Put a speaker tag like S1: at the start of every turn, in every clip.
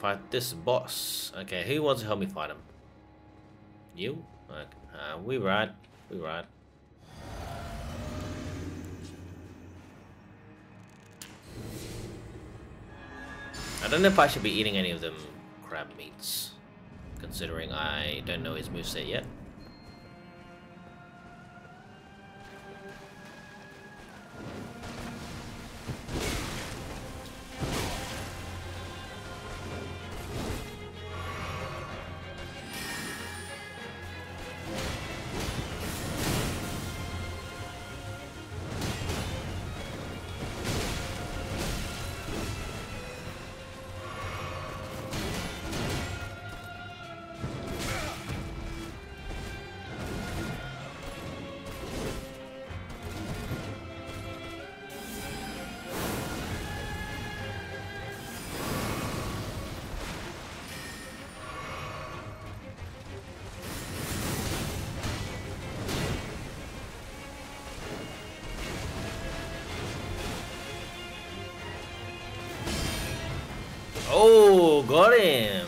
S1: fight this boss. Okay, who wants to help me fight him? You? Okay. We ride. We ride. I don't know if I should be eating any of them crab meats, considering I don't know his moveset yet. Oh, got him!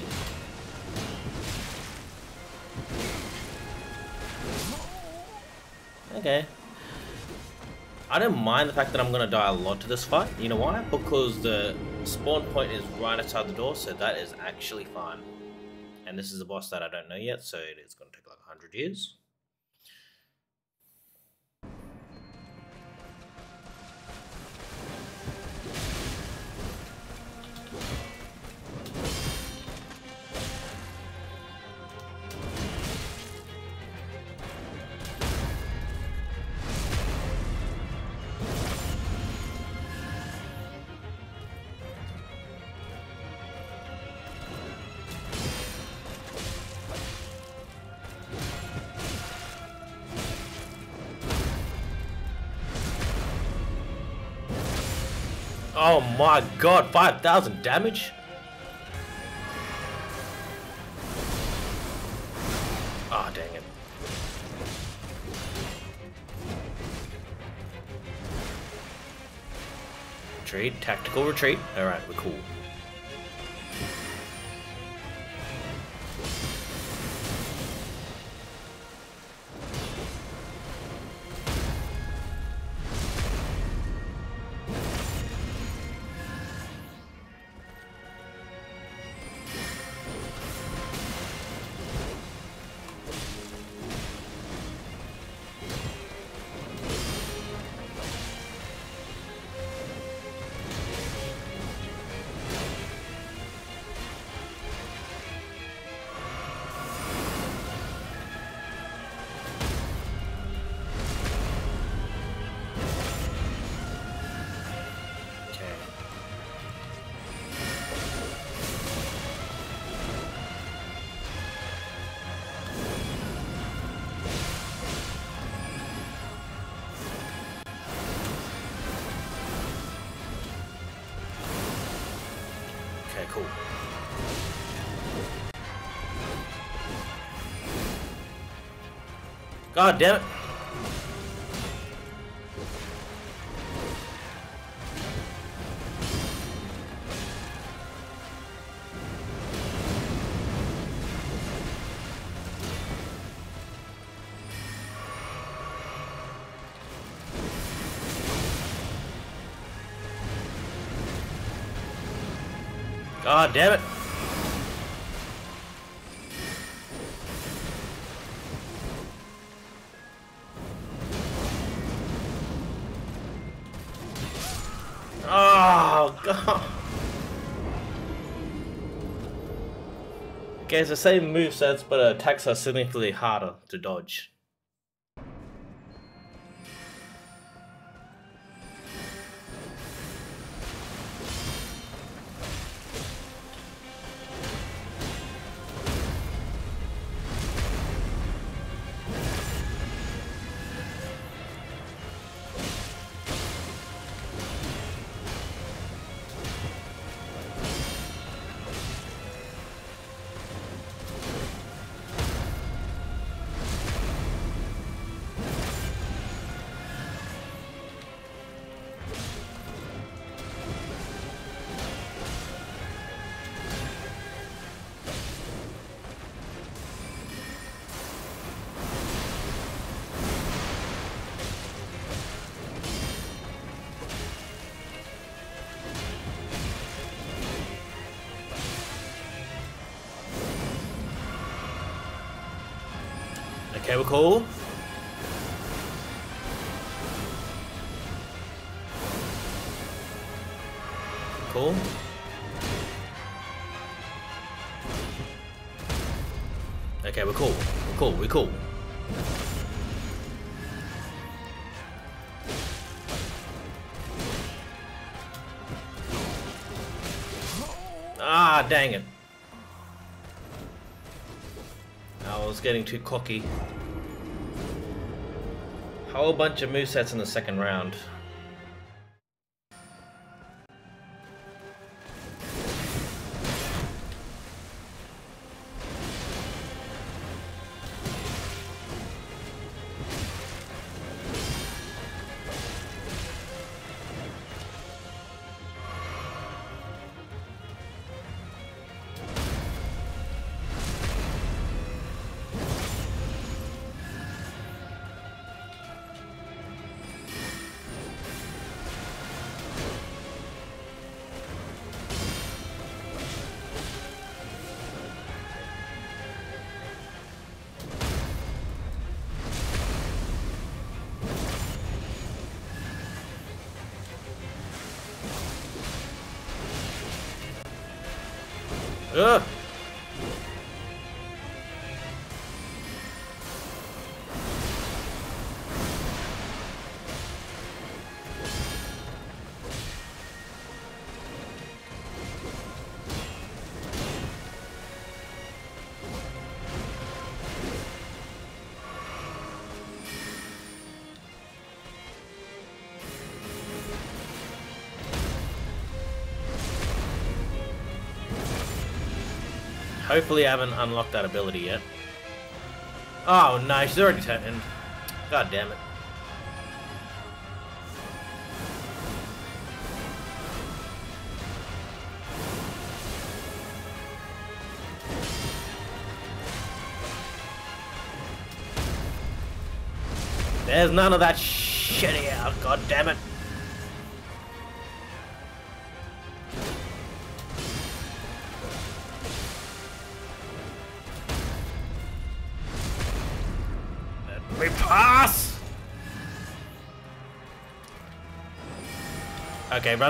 S1: Okay. I don't mind the fact that I'm gonna die a lot to this fight. You know why? Because the spawn point is right outside the door, so that is actually fine. And this is a boss that I don't know yet, so it is gonna take like 100 years. Oh my god, 5,000 damage? Ah, oh, dang it. Retreat, tactical retreat. Alright, we're cool. Okay, cool. God damn it. God damn it. Oh, God. Okay, it's the same movesets, but attacks are significantly harder to dodge. Okay, we're cool. Cool. Okay, we're cool. We're cool. We're cool. Ah, dang it. I was getting too cocky. Whole bunch of movesets in the second round. Ugh. Hopefully I haven't unlocked that ability yet. Oh no, she's already turned. God damn it. There's none of that shit here, god damn it. We pass! Okay, run.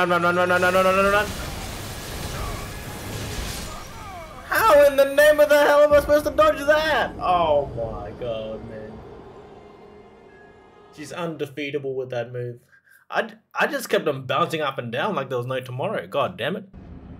S1: How in the name of the hell am I supposed to dodge that? Oh my god, man. She's undefeatable with that move. I just kept on bouncing up and down like there was no tomorrow. God damn it.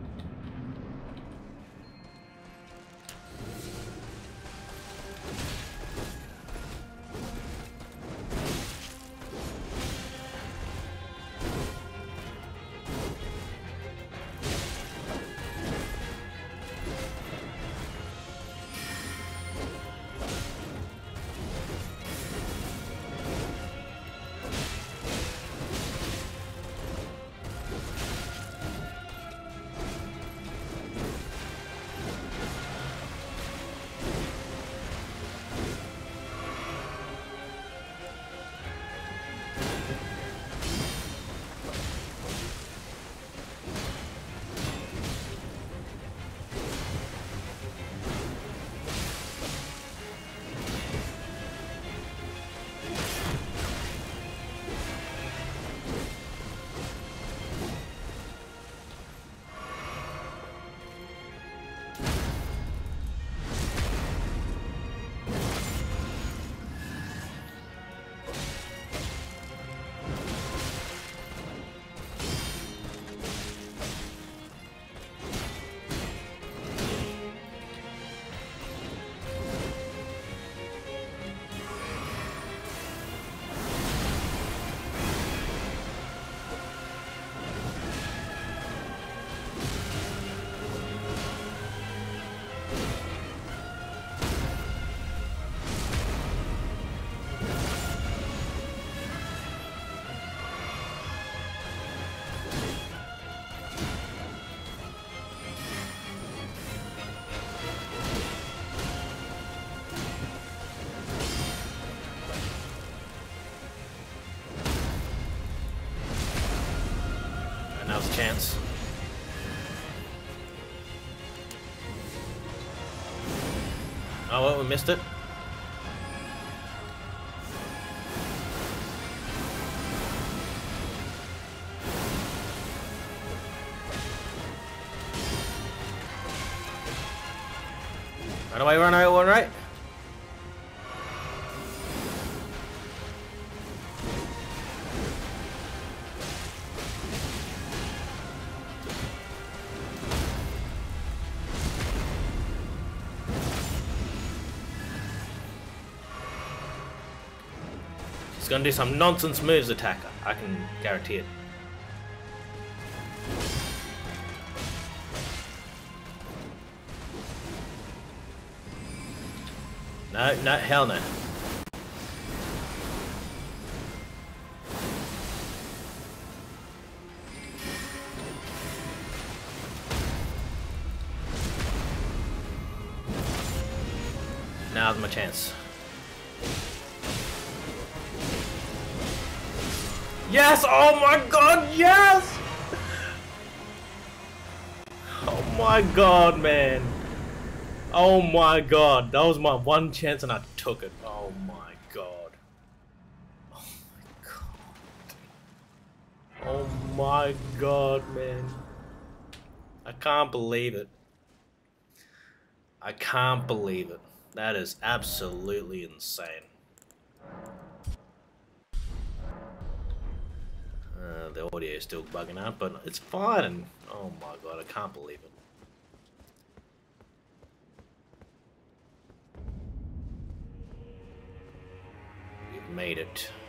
S1: Now's the chance. Oh well, we missed it. Run away, run away, run away. He's gonna do some nonsense moves attacker. I can guarantee it. No, no, hell no. Now's my chance. Yes! Oh my god, yes! Oh my god, man. Oh my god. That was my one chance and I took it. Oh my god. Oh my god. Oh my god, man. I can't believe it. I can't believe it. That is absolutely insane. The audio is still bugging out, but it's fine. Oh my god, I can't believe it. We've made it.